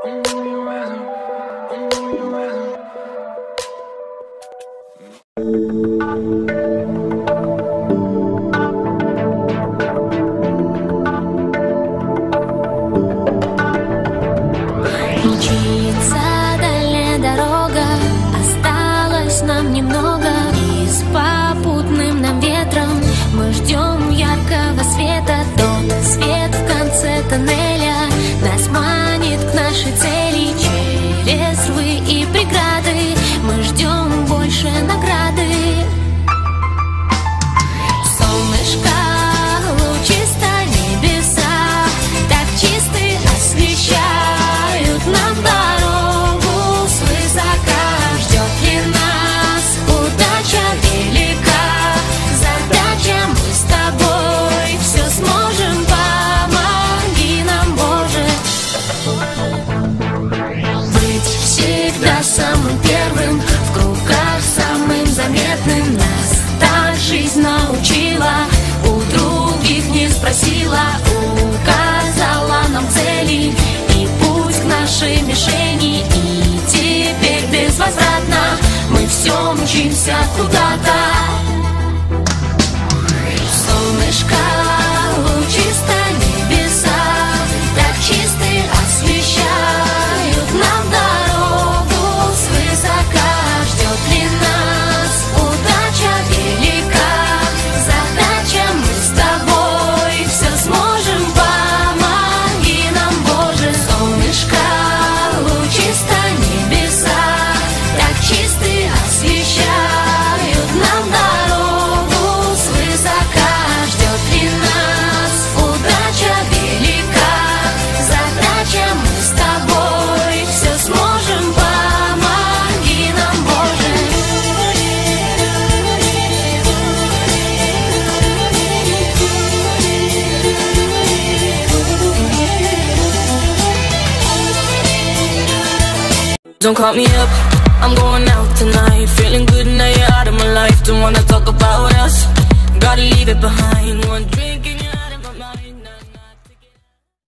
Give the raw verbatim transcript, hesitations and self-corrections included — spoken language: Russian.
Мчится дальняя дорога, осталось нам немного, и с попутным нам ветром мы ждем яркого света. Тот свет в конце тоннеля нас манит к нашей цели. Через рвы и преграды мы ждем больше награды. Солнышко, лучисто небеса, так чисты освещают нам дорогу свысока. Ждет ли нас удача велика, задача мы с тобой все сможем, помоги нам, Боже. Быть всегда самым первым, в кругах самым заметным, нас так жизнь научила, у других не спросила, указала нам цели и путь к нашей мишени. И теперь безвозвратно мы все мчимся куда-то. Солнышко, лучисто небеса, так чисты освещают нам дорогу свысока. Ждет ли нас удача велика, задача мы с тобой все сможем, помоги нам, Боже. Солнышко, лучисто небеса, так чисты освещают нам дорогу свысока. Ждет ли нас удача велика, задача мы с тобой все сможем, помоги нам, Боже. Don't call me up, I'm going out tonight. Feeling good now you're out of my life. Don't wanna talk about us, gotta leave it behind. One drink